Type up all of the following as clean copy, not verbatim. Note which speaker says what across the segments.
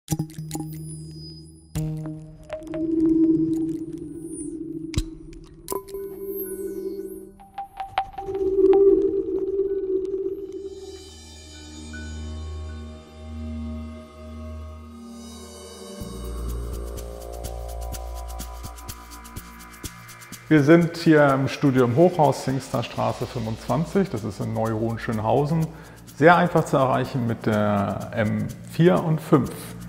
Speaker 1: Wir sind hier im Studio im Hochhaus, Pfingsterstraße 25, das ist in Neu-Hohenschönhausen. Sehr einfach zu erreichen mit der M4 und 5.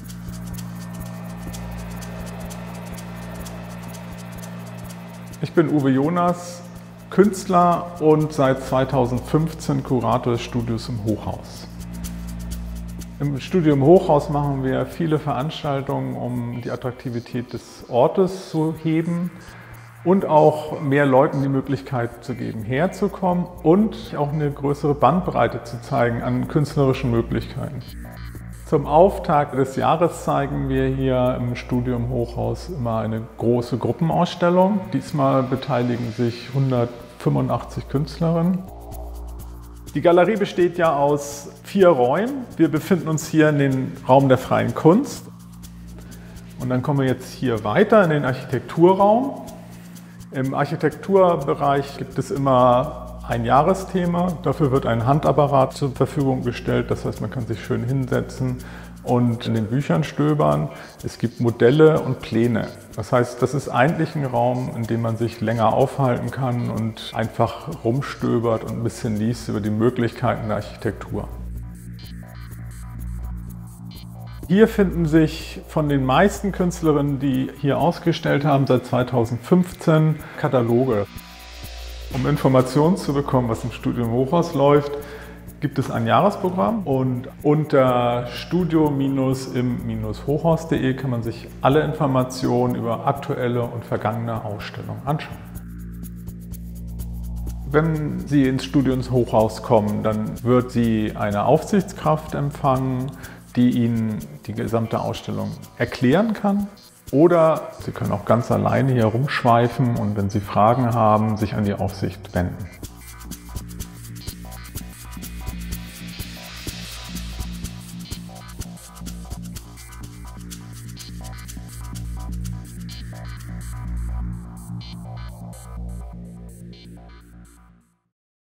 Speaker 1: Ich bin Uwe Jonas, Künstler und seit 2015 Kurator des Studios im Hochhaus. Im Studio im Hochhaus machen wir viele Veranstaltungen, um die Attraktivität des Ortes zu heben und auch mehr Leuten die Möglichkeit zu geben, herzukommen und auch eine größere Bandbreite zu zeigen an künstlerischen Möglichkeiten. Zum Auftakt des Jahres zeigen wir hier im Studio im Hochhaus immer eine große Gruppenausstellung. Diesmal beteiligen sich 185 Künstlerinnen. Die Galerie besteht ja aus 4 Räumen. Wir befinden uns hier in den Raum der freien Kunst. Und dann kommen wir jetzt hier weiter in den Architekturraum. Im Architekturbereich gibt es immer ein Jahresthema. Dafür wird ein Handapparat zur Verfügung gestellt. Das heißt, man kann sich schön hinsetzen und in den Büchern stöbern. Es gibt Modelle und Pläne. Das heißt, das ist eigentlich ein Raum, in dem man sich länger aufhalten kann und einfach rumstöbert und ein bisschen liest über die Möglichkeiten der Architektur. Hier finden sich von den meisten Künstlerinnen, die hier ausgestellt haben, seit 2015 Kataloge. Um Informationen zu bekommen, was im Studio im Hochhaus läuft, gibt es ein Jahresprogramm und unter studio-im-hochhaus.de kann man sich alle Informationen über aktuelle und vergangene Ausstellungen anschauen. Wenn Sie ins Studio ins Hochhaus kommen, dann wird Sie eine Aufsichtskraft empfangen, die Ihnen die gesamte Ausstellung erklären kann. Oder Sie können auch ganz alleine hier rumschweifen und wenn Sie Fragen haben, sich an die Aufsicht wenden.